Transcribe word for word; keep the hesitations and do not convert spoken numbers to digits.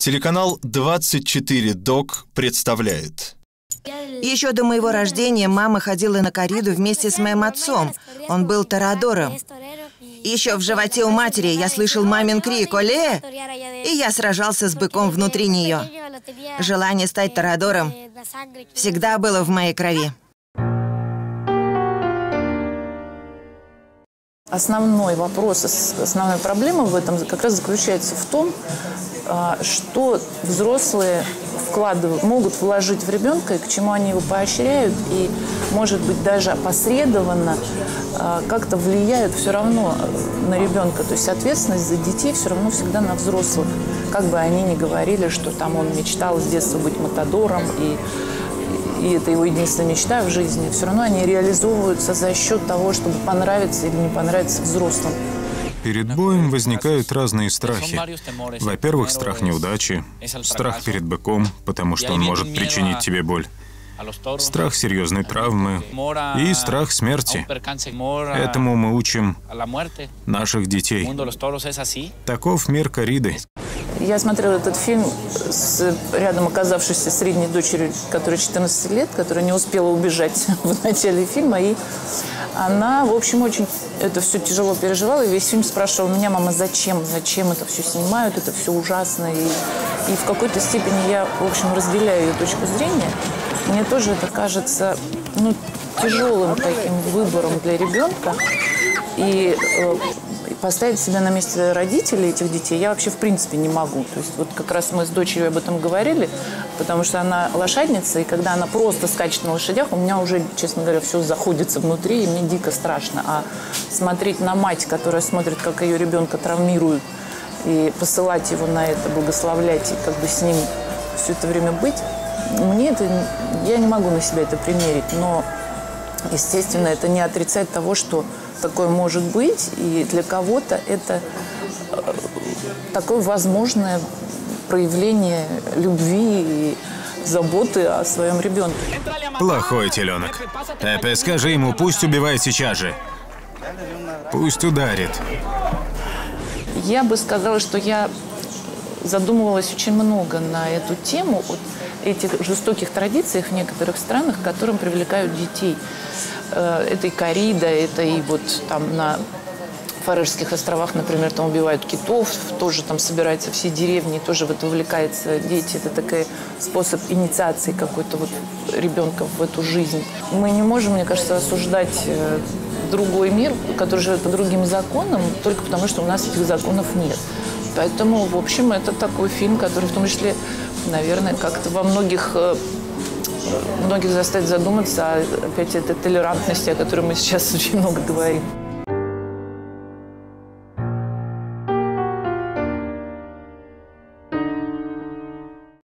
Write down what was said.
Телеканал двадцать четыре Док представляет. Еще до моего рождения мама ходила на корриду вместе с моим отцом. Он был торадором. Еще в животе у матери я слышал мамин крик «Оле!», и я сражался с быком внутри нее. Желание стать торадором всегда было в моей крови. Основной вопрос, основная проблема в этом как раз заключается в том, что взрослые вкладывают, могут вложить в ребенка, и к чему они его поощряют, и, может быть, даже опосредованно как-то влияют все равно на ребенка. То есть ответственность за детей все равно всегда на взрослых. Как бы они ни говорили, что там он мечтал с детства быть матадором, и, и это его единственная мечта в жизни, все равно они реализовываются за счет того, чтобы понравиться или не понравиться взрослым. Перед боем возникают разные страхи. Во-первых, страх неудачи, страх перед быком, потому что он может причинить тебе боль, страх серьезной травмы и страх смерти. Этому мы учим наших детей. Таков мир корриды. Я смотрела этот фильм с рядом оказавшейся средней дочерью, которой четырнадцать лет, которая не успела убежать в начале фильма. И она, в общем, очень это все тяжело переживала. И весь фильм спрашивала меня: мама, зачем? Зачем это все снимают? Это все ужасно. И, и в какой-то степени я, в общем, разделяю ее точку зрения. Мне тоже это кажется, ну, тяжелым таким выбором для ребенка. И э, поставить себя на месте родителей этих детей я вообще в принципе не могу. То есть вот как раз мы с дочерью об этом говорили, потому что она лошадница, и когда она просто скачет на лошадях, у меня уже, честно говоря, все заходится внутри, и мне дико страшно. А смотреть на мать, которая смотрит, как ее ребенка травмируют, и посылать его на это, благословлять, и как бы с ним все это время быть, мне это, я не могу на себя это примерить, но, естественно, это не отрицает того, что такое может быть, и для кого-то это э, такое возможное проявление любви и заботы о своем ребенке. Плохой теленок. Эпе, скажи ему, пусть убивает сейчас же. Пусть ударит. Я бы сказала, что я задумывалась очень много на эту тему, вот этих жестоких традициях в некоторых странах, к которым привлекают детей. Это и коррида, это и вот там на Фарерских островах, например, там убивают китов, тоже там собираются все деревни, тоже в это увлекаются дети. Это такой способ инициации какой-то вот ребенка в эту жизнь. Мы не можем, мне кажется, осуждать другой мир, который живет по другим законам, только потому что у нас этих законов нет. Поэтому, в общем, это такой фильм, который в том числе, наверное, как-то во многих... многих заставит задуматься о, опять, этой толерантности, о которой мы сейчас очень много говорим.